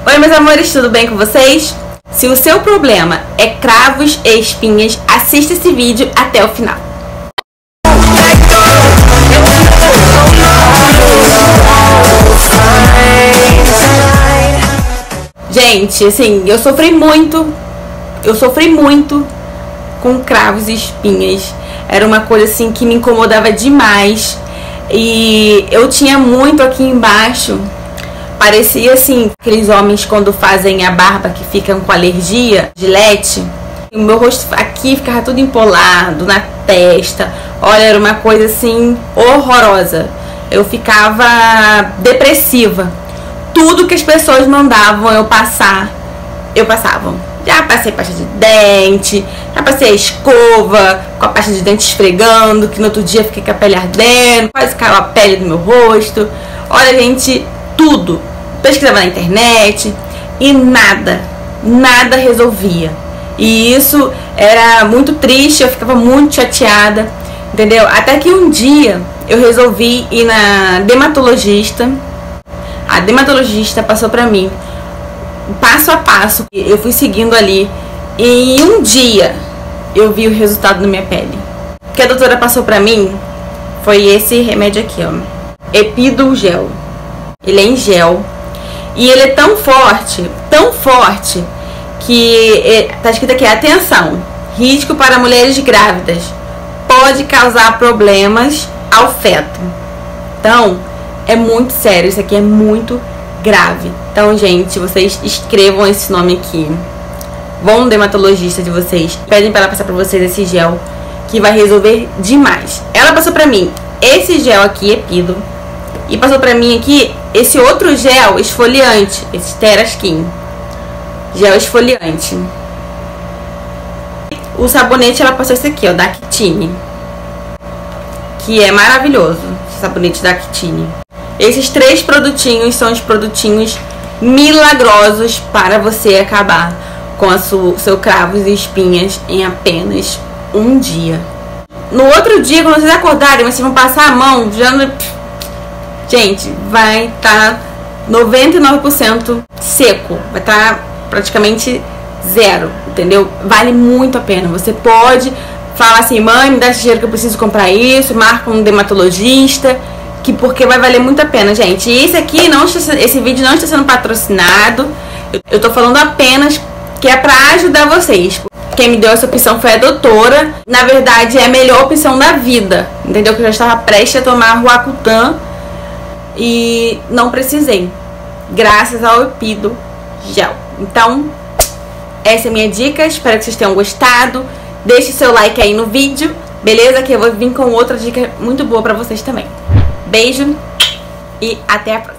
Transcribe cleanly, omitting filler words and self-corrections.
Oi, meus amores, tudo bem com vocês? Se o seu problema é cravos e espinhas, assista esse vídeo até o final. Gente, assim, eu sofri muito com cravos e espinhas. Era uma coisa assim que me incomodava demais. E eu tinha muito aqui embaixo. Parecia assim, aqueles homens quando fazem a barba que ficam com alergia, Gillette. O meu rosto aqui ficava tudo empolado, na testa. Olha, era uma coisa assim horrorosa. Eu ficava depressiva. Tudo que as pessoas mandavam eu passar, eu passava. Já passei pasta de dente, já passei a escova com a pasta de dente esfregando, que no outro dia fiquei com a pele ardendo, quase caiu a pele do meu rosto. Olha, gente, tudo. Pesquisava na internet e nada resolvia. E isso era muito triste, eu ficava muito chateada, entendeu? Até que um dia eu resolvi ir na dermatologista. A dermatologista passou pra mim passo a passo, eu fui seguindo ali. E em um dia eu vi o resultado na minha pele. O que a doutora passou pra mim foi esse remédio aqui, ó, Epido Gel. Ele é em gel e ele é tão forte que tá escrito aqui: atenção, risco para mulheres grávidas, pode causar problemas ao feto. Então é muito sério, isso aqui é muito grave. Então, gente, vocês escrevam esse nome aqui, vão no dermatologista de vocês, pedem para ela passar para vocês esse gel, que vai resolver demais. Ela passou pra mim esse gel aqui, Epido, e passou pra mim aqui esse outro gel esfoliante, esse Teraskin, gel esfoliante. O sabonete ela passou esse aqui, ó, da Actine, que é maravilhoso, esse sabonete da Actine. Esses 3 produtinhos são os produtinhos milagrosos para você acabar com seu cravos e espinhas em apenas um dia. No outro dia, quando vocês acordarem, vocês vão passar a mão, já no... Gente, vai estar 99% seco, vai estar praticamente zero, entendeu? Vale muito a pena. Você pode falar assim: mãe, me dá esse dinheiro que eu preciso comprar isso, marca um dermatologista, porque vai valer muito a pena, gente. E esse vídeo não está sendo patrocinado. Eu tô falando apenas que é pra ajudar vocês. Quem me deu essa opção foi a doutora. Na verdade, é a melhor opção da vida, entendeu? Que eu já estava prestes a tomar Roacutan e não precisei, graças ao Epido Gel. Então, essa é a minha dica. Espero que vocês tenham gostado. Deixe seu like aí no vídeo, beleza? Que eu vou vir com outra dica muito boa pra vocês também. Beijo e até a próxima.